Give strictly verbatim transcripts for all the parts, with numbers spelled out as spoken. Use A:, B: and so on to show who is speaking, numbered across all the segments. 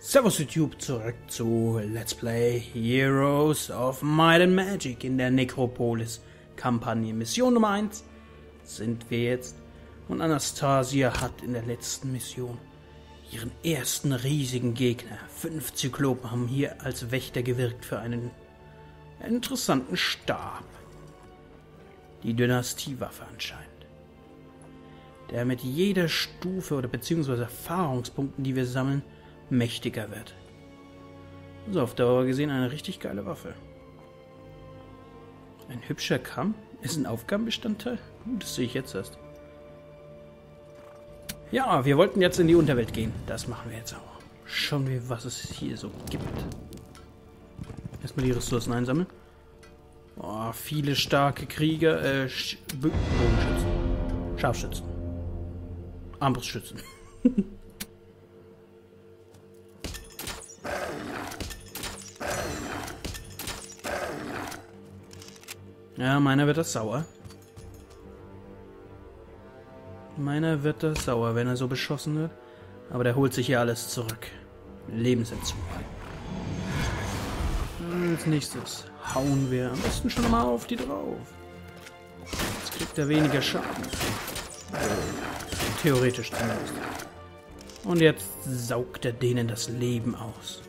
A: Servus YouTube, zurück zu Let's Play Heroes of Might and Magic in der Necropolis-Kampagne. Mission Nummer eins sind wir jetzt und Anastasia hat in der letzten Mission ihren ersten riesigen Gegner. Fünf Zyklopen haben hier als Wächter gewirkt für einen interessanten Stab. Die Dynastiewaffe anscheinend. Der mit jeder Stufe oder beziehungsweise Erfahrungspunkten, die wir sammeln, mächtiger wird. Also auf Dauer gesehen eine richtig geile Waffe. Ein hübscher Kamm? Ist ein Aufgabenbestandteil? Das sehe ich jetzt erst. Ja, wir wollten jetzt in die Unterwelt gehen. Das machen wir jetzt auch. Schauen wir, was es hier so gibt. Erstmal die Ressourcen einsammeln. Oh, viele starke Krieger, äh, Bogenschützen, Scharfschützen, Armbrustschützen. Ja, meiner wird das sauer. Meiner wird das sauer, wenn er so beschossen wird. Aber der holt sich hier alles zurück. Lebensentzug. Als nächstes hauen wir am besten schon mal auf die drauf. Jetzt kriegt er weniger Schaden. Theoretisch zumindest. Und jetzt saugt er denen das Leben aus.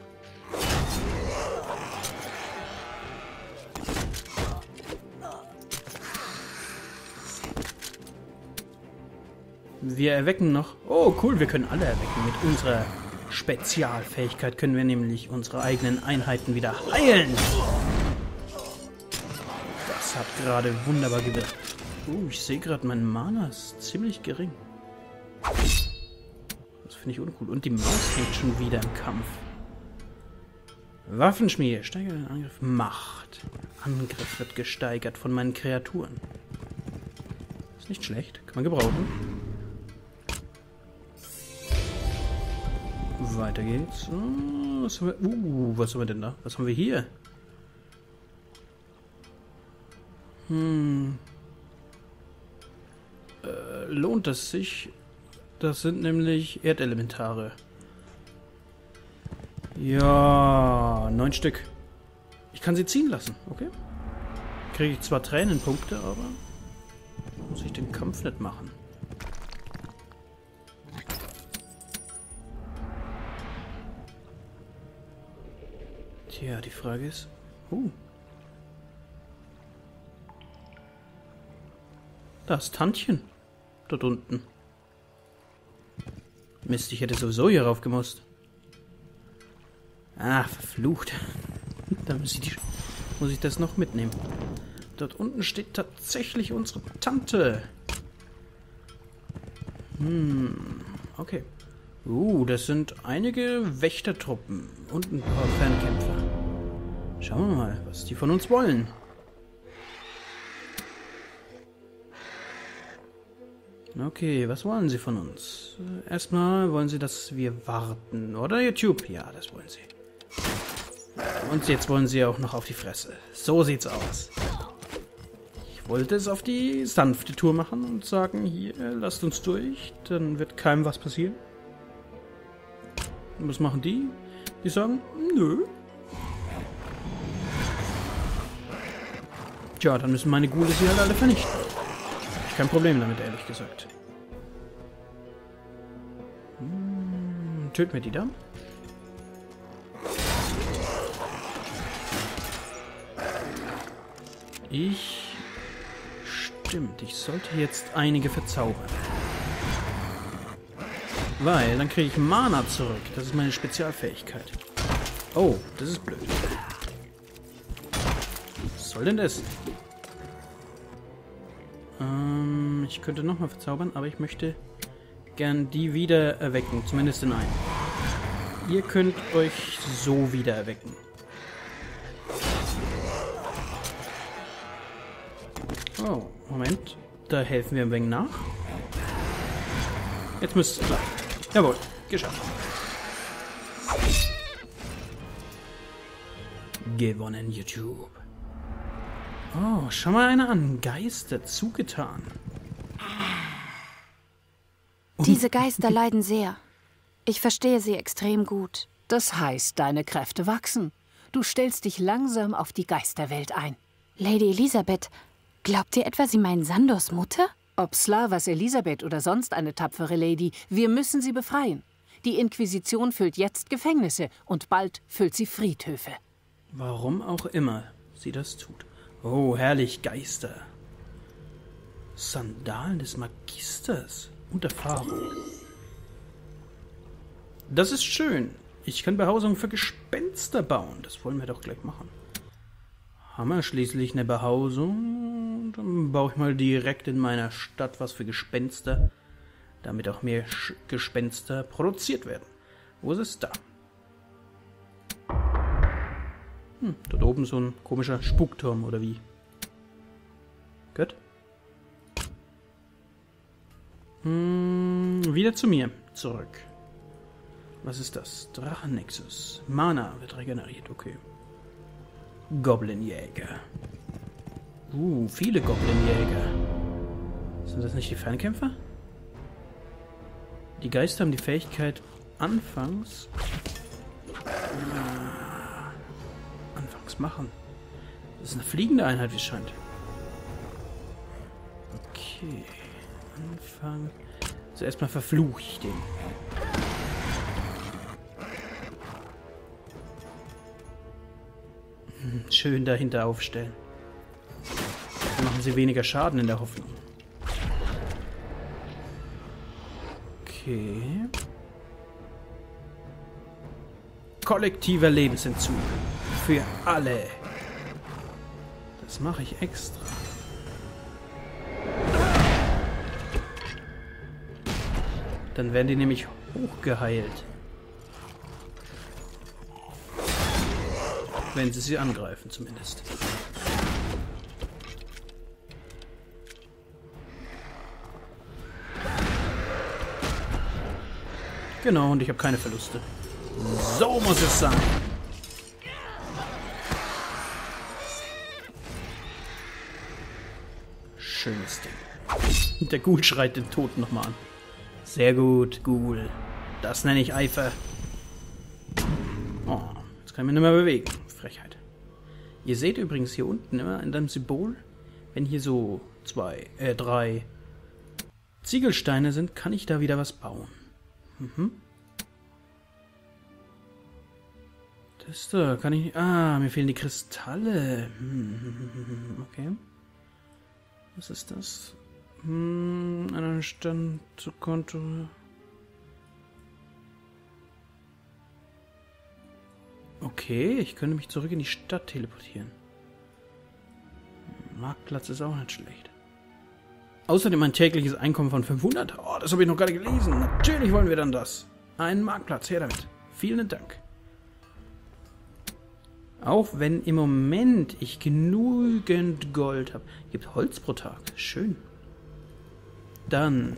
A: Wir erwecken noch... Oh, cool, wir können alle erwecken. Mit unserer Spezialfähigkeit können wir nämlich unsere eigenen Einheiten wieder heilen. Das hat gerade wunderbar gewirkt. Uh, ich sehe gerade, mein Mana ist ziemlich gering. Das finde ich uncool. Und die Maus hängt schon wieder im Kampf. Waffenschmiede. Steigert den Angriff. Macht. Angriff wird gesteigert von meinen Kreaturen. Ist nicht schlecht. Kann man gebrauchen. Weiter geht's. Oh, was haben wir? Uh, was haben wir denn da? Was haben wir hier? Hm. Äh, lohnt es sich? Das sind nämlich Erdelementare. Ja, neun Stück. Ich kann sie ziehen lassen, okay? Kriege ich zwar Tränenpunkte, aber muss ich den Kampf nicht machen. Tja, die Frage ist... Uh. Das Tantchen. Dort unten. Mist, ich hätte sowieso hier rauf gemusst. Ah, verflucht. Da muss ich, die, muss ich das noch mitnehmen. Dort unten steht tatsächlich unsere Tante. Hm, okay. Uh, das sind einige Wächtertruppen und ein paar Fernkämpfer. Schauen wir mal, was die von uns wollen. Okay, was wollen sie von uns? Erstmal wollen sie, dass wir warten, oder YouTube? Ja, das wollen sie. Und jetzt wollen sie auch noch auf die Fresse. So sieht's aus. Ich wollte es auf die sanfte Tour machen und sagen, hier, lasst uns durch, dann wird keinem was passieren. Und was machen die? Die sagen, nö. Tja, dann müssen meine Ghule sie halt alle vernichten. Hab ich kein Problem damit, ehrlich gesagt. Hm, töten wir die da? Ich... Stimmt, ich sollte jetzt einige verzaubern. Weil, dann kriege ich Mana zurück. Das ist meine Spezialfähigkeit. Oh, das ist blöd. Was soll denn das? Ähm, ich könnte nochmal verzaubern, aber ich möchte gern die wieder erwecken. Zumindest in einen. Ihr könnt euch so wieder erwecken. Oh, Moment. Da helfen wir ein wenig nach. Jetzt müsste es klar. Jawohl, geschafft. Gewonnen, YouTube. Oh, schau mal einer an. Geister zugetan.
B: Diese Geister leiden sehr. Ich verstehe sie extrem gut.
C: Das heißt, deine Kräfte wachsen. Du stellst dich langsam auf die Geisterwelt ein.
B: Lady Elisabeth, glaubt ihr etwa, sie meinen Sandors Mutter?
C: Ob Slavas Elisabeth oder sonst eine tapfere Lady, wir müssen sie befreien. Die Inquisition füllt jetzt Gefängnisse und bald füllt sie Friedhöfe.
A: Warum auch immer sie das tut. Oh, herrlich, Geister. Sandalen des Magisters und Erfahrung. Das ist schön. Ich kann Behausung für Gespenster bauen. Das wollen wir doch gleich machen. Haben wir schließlich eine Behausung? Dann baue ich mal direkt in meiner Stadt was für Gespenster, damit auch mehr Sch Gespenster produziert werden. Wo ist es da? Hm, dort oben so ein komischer Spukturm, oder wie? Gut. Hm, wieder zu mir zurück. Was ist das? Drachennexus. Mana wird regeneriert, okay. Goblinjäger. Uh, viele Goblinjäger. Sind das nicht die Fernkämpfer? Die Geister haben die Fähigkeit, anfangs... Ah, anfangs machen. Das ist eine fliegende Einheit, wie es scheint. Okay. Anfang... Also erstmal verfluche ich den. Schön dahinter aufstellen. Dann machen sie weniger Schaden in der Hoffnung. Okay. Kollektiver Lebensentzug. Für alle. Das mache ich extra. Dann werden die nämlich hochgeheilt. Wenn sie sie angreifen, zumindest. Genau, und ich habe keine Verluste. So muss es sein. Schönes Ding. Der Ghoul schreit den Tod nochmal an. Sehr gut, Ghoul. Das nenne ich Eifer. Oh, jetzt kann ich mich nicht mehr bewegen. Frechheit. Ihr seht übrigens hier unten immer in deinem Symbol, wenn hier so zwei, äh, drei Ziegelsteine sind, kann ich da wieder was bauen. Mhm. Das da kann ich... Ah, mir fehlen die Kristalle. Hm, okay. Was ist das? Hm, einen Stand zu Konto... Okay, ich könnte mich zurück in die Stadt teleportieren. Marktplatz ist auch nicht schlecht. Außerdem ein tägliches Einkommen von fünfhundert. Oh, das habe ich noch gerade gelesen. Natürlich wollen wir dann das. Einen Marktplatz, her damit. Vielen Dank. Auch wenn im Moment ich genügend Gold habe. Gibt Holz pro Tag. Schön. Dann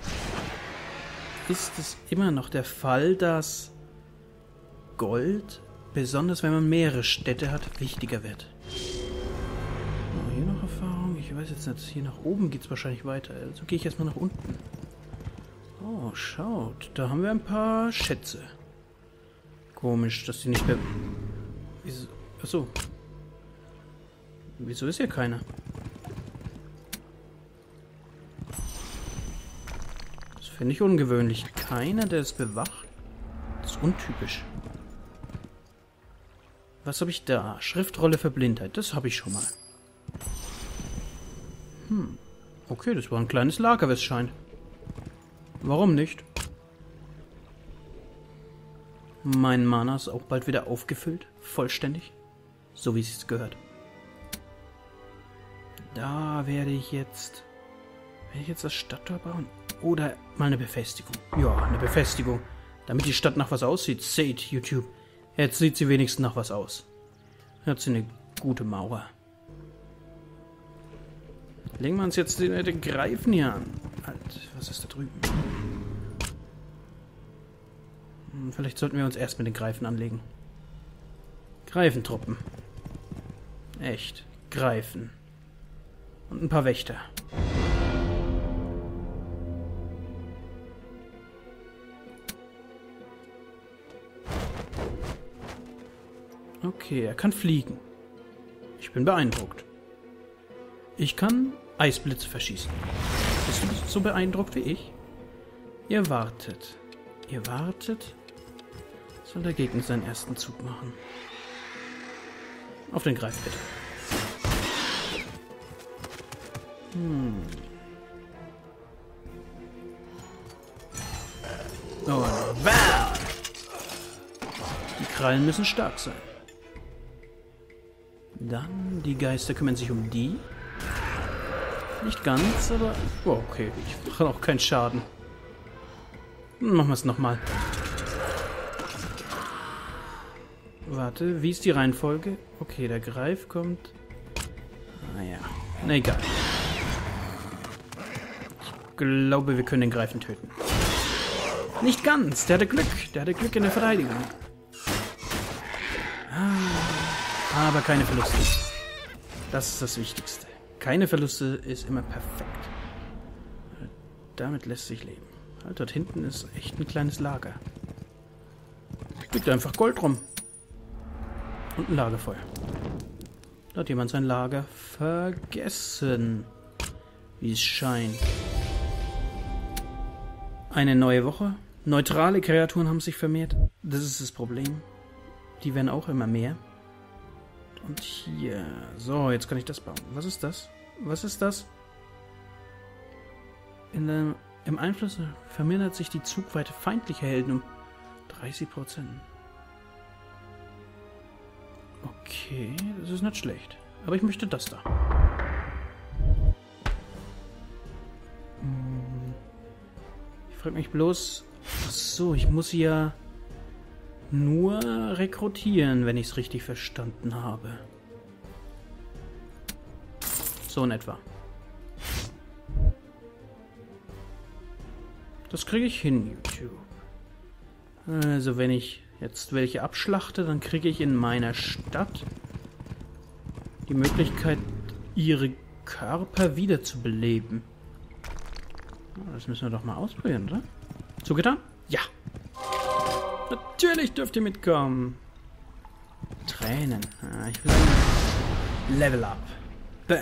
A: ist es immer noch der Fall, dass Gold... besonders wenn man mehrere Städte hat, wichtiger wird. Oh, hier noch Erfahrung. Ich weiß jetzt nicht. Hier nach oben geht es wahrscheinlich weiter. Also gehe ich erstmal nach unten. Oh, schaut. Da haben wir ein paar Schätze. Komisch, dass die nicht mehr... Wieso? Achso. Wieso ist hier keiner? Das finde ich ungewöhnlich. Keiner, der es bewacht. Das ist untypisch. Was habe ich da? Schriftrolle für Blindheit. Das habe ich schon mal. Hm. Okay, das war ein kleines Lager, wie es scheint. Warum nicht? Mein Mana ist auch bald wieder aufgefüllt. Vollständig. So wie es sich gehört. Da werde ich jetzt... Werde ich jetzt das Stadttor bauen? Oder mal eine Befestigung. Ja, eine Befestigung. Damit die Stadt nach was aussieht. Seht, YouTube. Jetzt sieht sie wenigstens nach was aus. Hat sie eine gute Mauer. Legen wir uns jetzt den, den Greifen hier an. Halt, was ist da drüben? Hm, vielleicht sollten wir uns erst mit den Greifen anlegen. Greifentruppen. Echt. Greifen. Und ein paar Wächter. Okay, er kann fliegen. Ich bin beeindruckt. Ich kann Eisblitze verschießen. Bist du so beeindruckt wie ich? Ihr wartet. Ihr wartet. Soll der Gegner seinen ersten Zug machen? Auf den Greif, bitte. Hm. Oh, wow. Die Krallen müssen stark sein. Dann, die Geister kümmern sich um die. Nicht ganz, aber... Oh, okay, ich mache auch keinen Schaden. Machen wir es nochmal. Warte, wie ist die Reihenfolge? Okay, der Greif kommt... Ah ja, na egal. Ich glaube, wir können den Greifen töten. Nicht ganz, der hatte Glück. Der hatte Glück in der Verteidigung. Ah, aber keine Verluste. Das ist das Wichtigste. Keine Verluste ist immer perfekt. Damit lässt sich leben. Halt, dort hinten ist echt ein kleines Lager. Liegt einfach Gold rum. Und ein Lagerfeuer. Da hat jemand sein Lager vergessen. Wie es scheint. Eine neue Woche. Neutrale Kreaturen haben sich vermehrt. Das ist das Problem. Die werden auch immer mehr. Und hier. So, jetzt kann ich das bauen. Was ist das? Was ist das? In der, Im Einfluss vermindert sich die Zugweite feindlicher Helden um dreißig Prozent. Okay, das ist nicht schlecht. Aber ich möchte das da. Ich frage mich bloß... Ach so, ich muss ja nur rekrutieren, wenn ich es richtig verstanden habe. So in etwa. Das kriege ich hin, YouTube. Also wenn ich jetzt welche abschlachte, dann kriege ich in meiner Stadt die Möglichkeit, ihre Körper wiederzubeleben. Das müssen wir doch mal ausprobieren, oder? Zugetan? Ja. Natürlich dürft ihr mitkommen. Tränen. Ah, ich will Level up. Bam.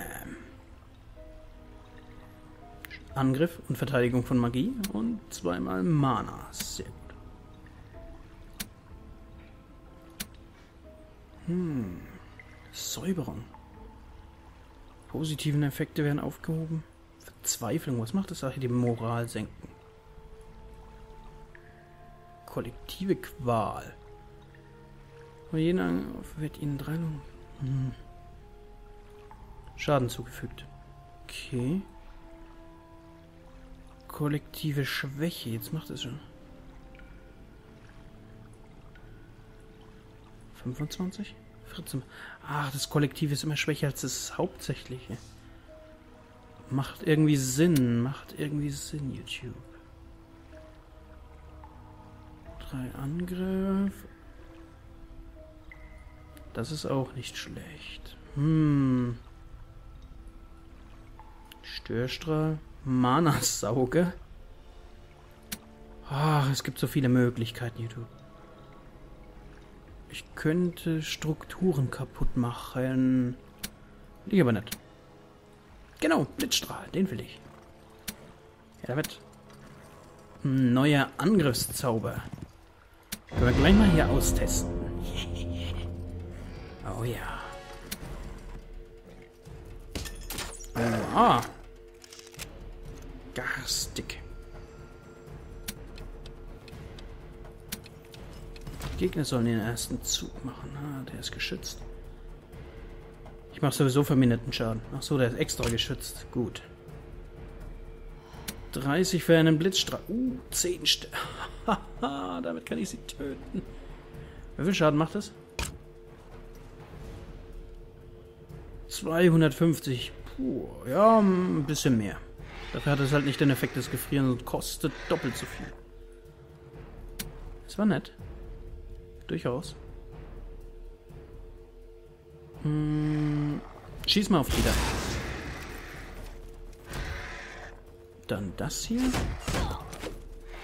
A: Angriff und Verteidigung von Magie und zweimal Mana. Sehr gut. Hm. Säuberung. Positiven Effekte werden aufgehoben. Verzweiflung. Was macht das? Ach, die Moral senken. Kollektive Qual. Bei jedem Angriff wird ihnen drei hm. Schaden zugefügt. Okay. Kollektive Schwäche. Jetzt macht es schon. fünfundzwanzig? vierzehn. Ach, das Kollektive ist immer schwächer als das Hauptsächliche. Macht irgendwie Sinn. Macht irgendwie Sinn, YouTube. Drei Angriff. Das ist auch nicht schlecht. Hm. Störstrahl. Mana-Sauger. Ach, es gibt so viele Möglichkeiten, YouTube. Ich könnte Strukturen kaputt machen. Ich aber nicht. Genau, Blitzstrahl, den will ich. Ja, damit. Ein neuer Angriffszauber. Können wir gleich mal hier austesten. Oh ja. Oh, ah. Garstig. Gegner sollen den ersten Zug machen. Ah, der ist geschützt. Ich mache sowieso verminderten Schaden. Ach so, der ist extra geschützt. Gut. dreißig für einen Blitzstrahl. Uh, zehn Sterne. Haha, damit kann ich sie töten. Wie viel Schaden macht das? zweihundertfünfzig. Puh, ja, ein bisschen mehr. Dafür hat es halt nicht den Effekt des Gefrierens und kostet doppelt so viel. Das war nett. Durchaus. Hm, schieß mal auf die da. Dann das hier.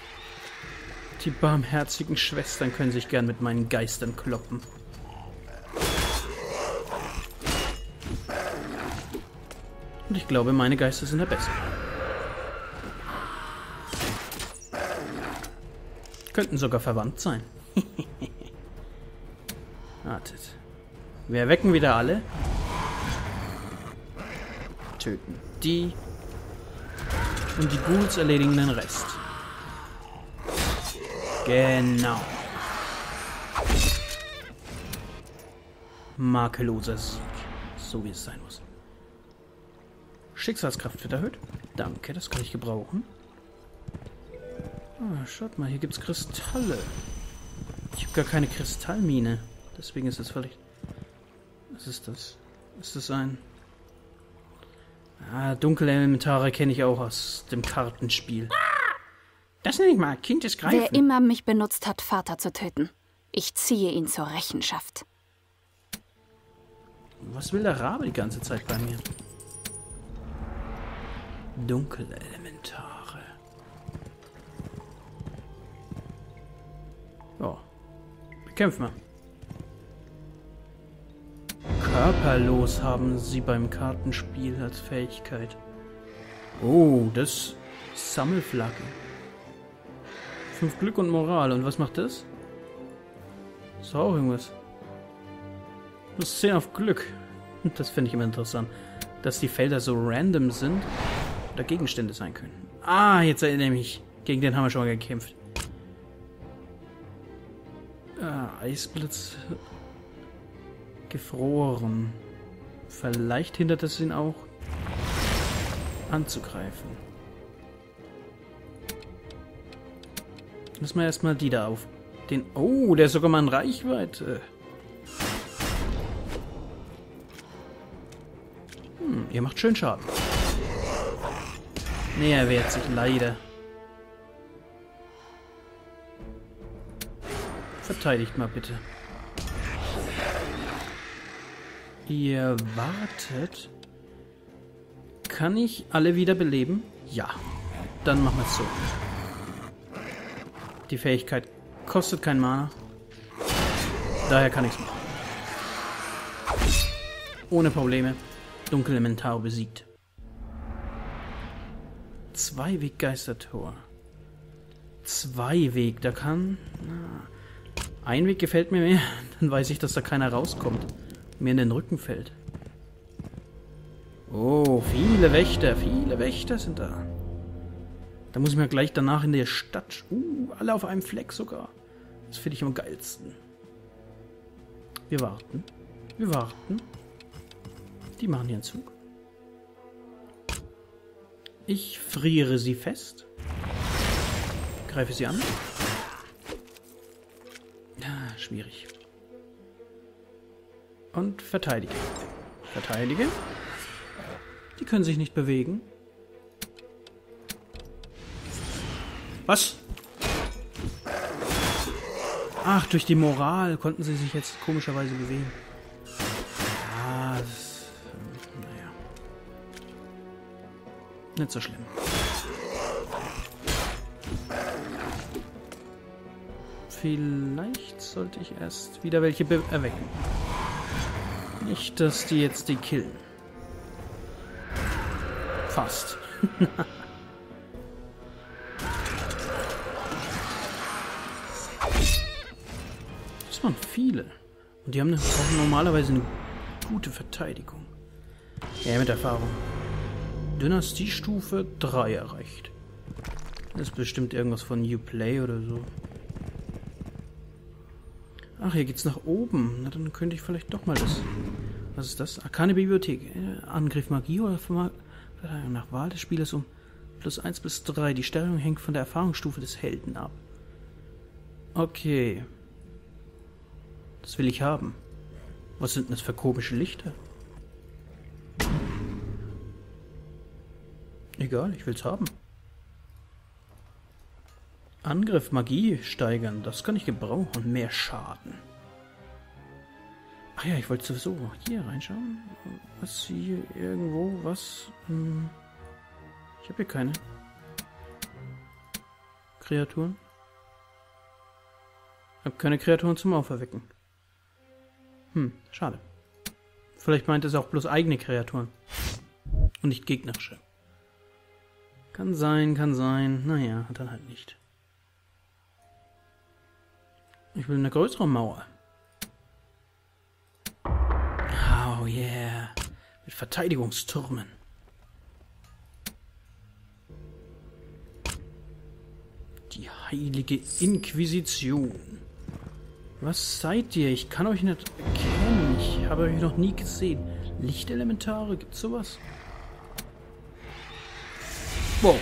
A: Die barmherzigen Schwestern können sich gern mit meinen Geistern kloppen. Und ich glaube, meine Geister sind der beste. Könnten sogar verwandt sein. Wartet. Wir erwecken wieder alle. Töten die. Und die Ghouls erledigen den Rest. Genau. Makelloser Sieg. So wie es sein muss. Schicksalskraft wird erhöht. Danke, das kann ich gebrauchen. Ah, schaut mal, hier gibt's Kristalle. Ich habe gar keine Kristallmine. Deswegen ist es vielleicht... Was ist das? Ist das ein... Ah, Dunkelelementare kenne ich auch aus dem Kartenspiel. Das nenne ich mal Kindesgreifen.
B: Wer immer mich benutzt hat, Vater zu töten. Ich ziehe ihn zur Rechenschaft.
A: Was will der Rabe die ganze Zeit bei mir? Dunkelelementare. Ja. Bekämpfen wir. Körperlos haben sie beim Kartenspiel als Fähigkeit. Oh, das Sammelflagge. Fünf Glück und Moral. Und was macht das? Ist auch irgendwas. Plus zehn auf Glück. Das finde ich immer interessant. Dass die Felder so random sind oder Gegenstände sein können. Ah, jetzt erinnere ich mich. Gegen den haben wir schon mal gekämpft. Ah, Eisblitz. Gefroren. Vielleicht hindert es ihn auch, anzugreifen. Lass mal erstmal die da auf. Den. Oh, der ist sogar mal in Reichweite. Hm, ihr macht schön Schaden. Nee, er wehrt sich leider. Verteidigt mal bitte. Ihr wartet. Kann ich alle wieder beleben? Ja. Dann machen wir es so. Die Fähigkeit kostet kein Mana. Daher kann ich es machen. Ohne Probleme. Dunkelelementar besiegt. Zwei-Weg-Geistertor. Zwei-Weg, da kann... Ein Weg gefällt mir mehr. Dann weiß ich, dass da keiner rauskommt. Mir in den Rücken fällt. Oh, viele Wächter. Viele Wächter sind da. Da muss ich mir gleich danach in der Stadt... Uh, alle auf einem Fleck sogar. Das finde ich am geilsten. Wir warten. Wir warten. Die machen hier einen Zug. Ich friere sie fest. Greife sie an. Ja, schwierig. Und verteidige. Verteidige. Die können sich nicht bewegen. Was? Ach, durch die Moral konnten sie sich jetzt komischerweise bewegen. Ah, das, naja. Nicht so schlimm. Vielleicht sollte ich erst wieder welche erwecken. Nicht, dass die jetzt die killen. Fast. Das waren viele. Und die haben auch normalerweise eine gute Verteidigung. Ja, mit Erfahrung. Dynastiestufe drei erreicht. Das ist bestimmt irgendwas von New Play oder so. Ach, hier geht's nach oben. Na, dann könnte ich vielleicht doch mal das... Was ist das? Arkane Bibliothek. Angriff Magie oder Verteidigung nach Wahl des Spielers um plus eins bis drei. Die Steuerung hängt von der Erfahrungsstufe des Helden ab. Okay. Das will ich haben. Was sind denn das für komische Lichter? Egal, ich will's haben. Angriff, Magie steigern, das kann ich gebrauchen. Mehr Schaden. Ach ja, ich wollte sowieso hier reinschauen. Was hier irgendwo, was? Hm. Ich habe hier keine Kreaturen. Ich habe keine Kreaturen zum Auferwecken. Hm, schade. Vielleicht meint es auch bloß eigene Kreaturen. Und nicht gegnerische. Kann sein, kann sein. Naja, dann halt nicht. Ich will eine größere Mauer. Oh yeah. Mit Verteidigungstürmen. Die heilige Inquisition. Was seid ihr? Ich kann euch nicht erkennen. Ich habe euch noch nie gesehen. Lichtelementare, gibt's sowas? Wow.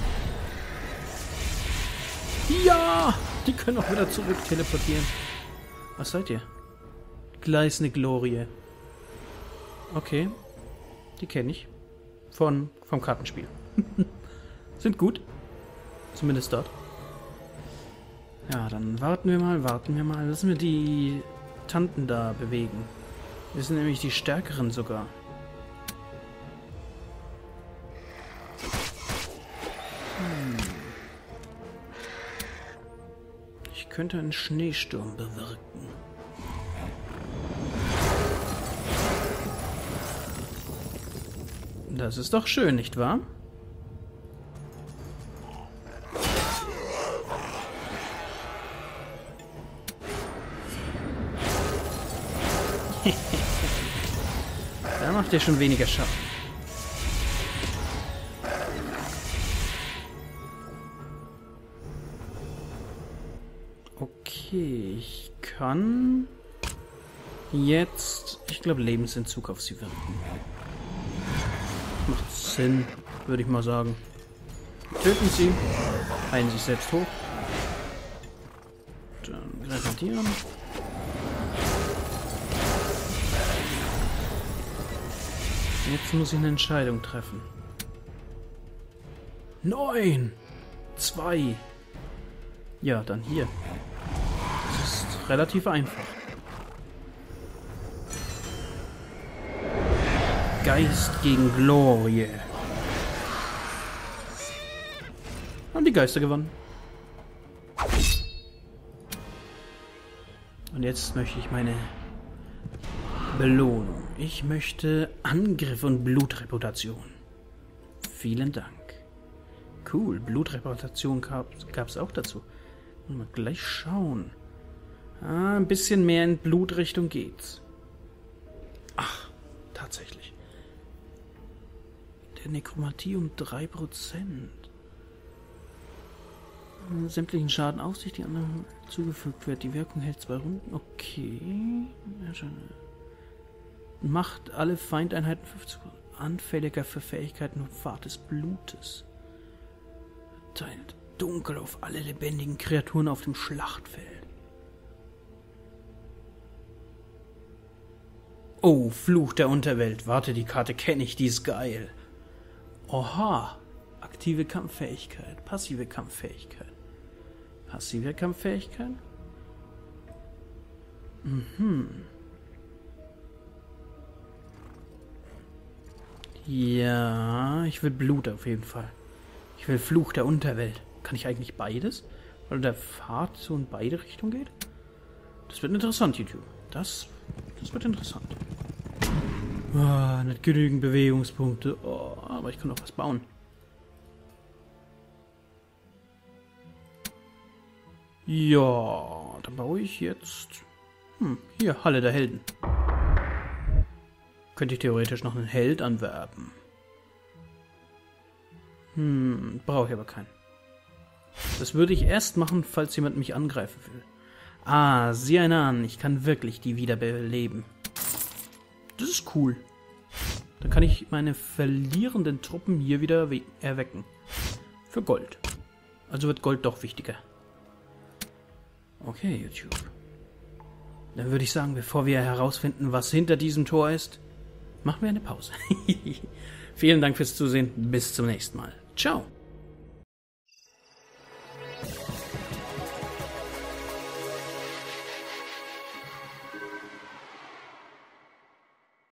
A: Ja! Die können auch wieder zurück teleportieren. Was seid ihr? Gleißende Glorie. Okay. Die kenne ich. Von, vom Kartenspiel. Sind gut. Zumindest dort. Ja, dann warten wir mal, warten wir mal. Lassen wir die Tanten da bewegen. Wir sind nämlich die Stärkeren sogar. Hm. Ich könnte einen Schneesturm bewirken. Das ist doch schön, nicht wahr? Da macht ihr schon weniger Schaden. Okay, ich kann jetzt, ich glaube, Lebensentzug auf sie wirken. Macht Sinn, würde ich mal sagen. Töten sie, heilen sich selbst hoch. Dann greifen die an. Jetzt muss ich eine Entscheidung treffen. Neun! Zwei! Ja, dann hier. Das ist relativ einfach. Geist gegen Glorie. Haben die Geister gewonnen. Und jetzt möchte ich meine Belohnung. Ich möchte Angriff und Blutreputation. Vielen Dank. Cool, Blutreputation gab es auch dazu. Mal gleich schauen. Ah, ein bisschen mehr in Blutrichtung geht's. Ach, tatsächlich. Der Nekromantie um drei Prozent. Sämtlichen Schaden auf sich, die anderen zugefügt wird. Die Wirkung hält zwei Runden. Okay. Ja, schon. Macht alle Feindeinheiten anfälliger für Fähigkeiten und Fahrt des Blutes. Teilt dunkel auf alle lebendigen Kreaturen auf dem Schlachtfeld. Oh, Fluch der Unterwelt. Warte, die Karte kenne ich, die ist geil. Oha. Aktive Kampffähigkeit, passive Kampffähigkeit. Passive Kampffähigkeit? Mhm. Ja, ich will Blut auf jeden Fall. Ich will Fluch der Unterwelt. Kann ich eigentlich beides? Weil der Pfad so in beide Richtungen geht? Das wird interessant, YouTube. Das, das wird interessant. Ah, nicht genügend Bewegungspunkte. Oh, aber ich kann auch was bauen. Ja, dann baue ich jetzt... Hm, hier, Halle der Helden. Könnte ich theoretisch noch einen Held anwerben. Hm, brauche ich aber keinen. Das würde ich erst machen, falls jemand mich angreifen will. Ah, sieh einer an, ich kann wirklich die wiederbeleben. Das ist cool. Dann kann ich meine verlierenden Truppen hier wieder erwecken. Für Gold. Also wird Gold doch wichtiger. Okay, YouTube. Dann würde ich sagen, bevor wir herausfinden, was hinter diesem Tor ist, machen wir eine Pause. Vielen Dank fürs Zusehen. Bis zum nächsten Mal. Ciao.